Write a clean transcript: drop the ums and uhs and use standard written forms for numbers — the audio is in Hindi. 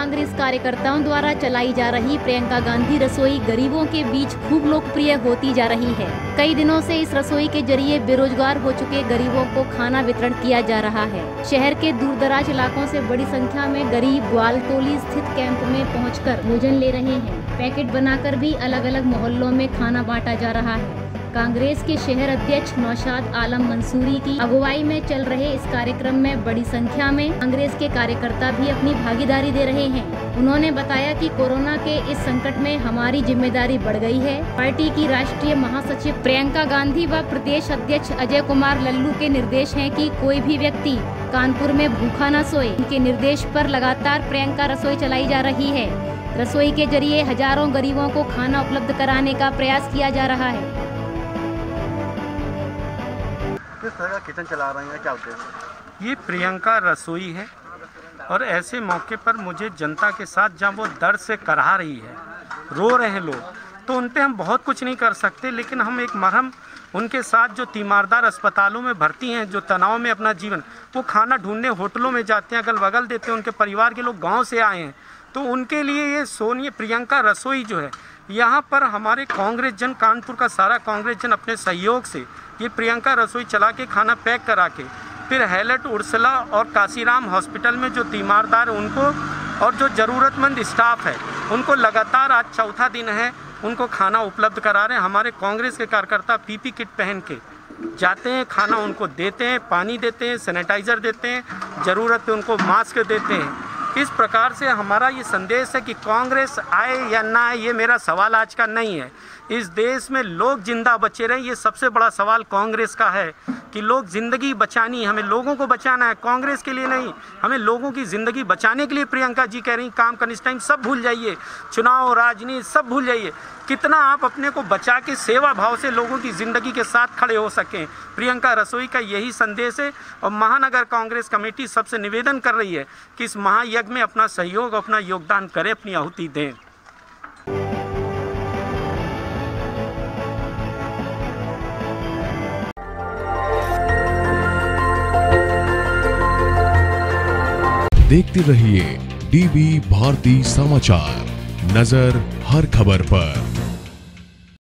कांग्रेस कार्यकर्ताओं द्वारा चलाई जा रही प्रियंका गांधी रसोई गरीबों के बीच खूब लोकप्रिय होती जा रही है। कई दिनों से इस रसोई के जरिए बेरोजगार हो चुके गरीबों को खाना वितरण किया जा रहा है। शहर के दूरदराज इलाकों से बड़ी संख्या में गरीब ग्वालटोली स्थित कैंप में पहुंचकर भोजन ले रहे हैं। पैकेट बनाकर भी अलग अलग मोहल्लों में खाना बांटा जा रहा है। कांग्रेस के शहर अध्यक्ष नौशाद आलम मंसूरी की अगुवाई में चल रहे इस कार्यक्रम में बड़ी संख्या में कांग्रेस के कार्यकर्ता भी अपनी भागीदारी दे रहे हैं। उन्होंने बताया कि कोरोना के इस संकट में हमारी जिम्मेदारी बढ़ गई है। पार्टी की राष्ट्रीय महासचिव प्रियंका गांधी व प्रदेश अध्यक्ष अजय कुमार लल्लू के निर्देश हैं कि कोई भी व्यक्ति कानपुर में भूखा न सोए। उनके निर्देश पर लगातार प्रियंका रसोई चलाई जा रही है। रसोई के जरिए हजारों गरीबों को खाना उपलब्ध कराने का प्रयास किया जा रहा है। किस तरह का किचन चला रहे हैं, क्या उद्देश्य? ये प्रियंका रसोई है और ऐसे मौके पर मुझे जनता के साथ जब वो दर्द से कराह रही है, रो रहे हैं लोग, तो उन पे हम बहुत कुछ नहीं कर सकते, लेकिन हम एक मरहम उनके साथ जो तीमारदार अस्पतालों में भर्ती हैं, जो तनाव में अपना जीवन, वो खाना ढूंढने होटलों में जाते हैं, अगल बगल देते हैं। उनके परिवार के लोग गाँव से आए हैं, तो उनके लिए ये सोनिए प्रियंका रसोई जो है, यहाँ पर हमारे कांग्रेस जन, कानपुर का सारा कांग्रेस जन अपने सहयोग से ये प्रियंका रसोई चला के खाना पैक करा के फिर हैलट उर्सला और काशीराम हॉस्पिटल में जो तीमारदार उनको और जो ज़रूरतमंद स्टाफ है उनको लगातार आज चौथा दिन है उनको खाना उपलब्ध करा रहे हैं। हमारे कांग्रेस के कार्यकर्ता पीपी किट पहन के जाते हैं, खाना उनको देते हैं, पानी देते हैं, सैनिटाइज़र देते हैं, ज़रूरत पे उनको मास्क देते हैं। इस प्रकार से हमारा ये संदेश है कि कांग्रेस आए या ना आए, ये मेरा सवाल आज का नहीं है। इस देश में लोग जिंदा बचे रहें, ये सबसे बड़ा सवाल कांग्रेस का है कि लोग ज़िंदगी बचानी, हमें लोगों को बचाना है, कांग्रेस के लिए नहीं। हमें लोगों की ज़िंदगी बचाने के लिए प्रियंका जी कह रही काम करने, इस टाइम सब भूल जाइए, चुनाव राजनीति सब भूल जाइए। कितना आप अपने को बचा के सेवा भाव से लोगों की ज़िंदगी के साथ खड़े हो सकें, प्रियंका रसोई का यही संदेश है। और महानगर कांग्रेस कमेटी सबसे निवेदन कर रही है कि इस महायज्ञ में अपना सहयोग, अपना योगदान करें, अपनी आहुति दें। देखते रहिए डीबी भारती समाचार, नजर हर खबर पर।